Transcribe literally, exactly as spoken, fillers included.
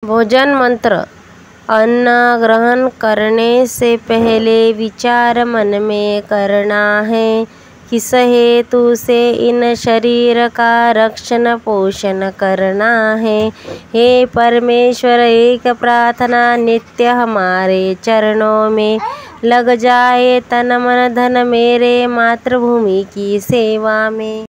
भोजन मंत्र। अन्न ग्रहण करने से पहले विचार मन में करना है, किस हेतु से इन शरीर का रक्षण पोषण करना है। हे परमेश्वर, एक प्रार्थना नित्य हमारे चरणों में लग जाए, तन मन धन मेरे मातृभूमि की सेवा में।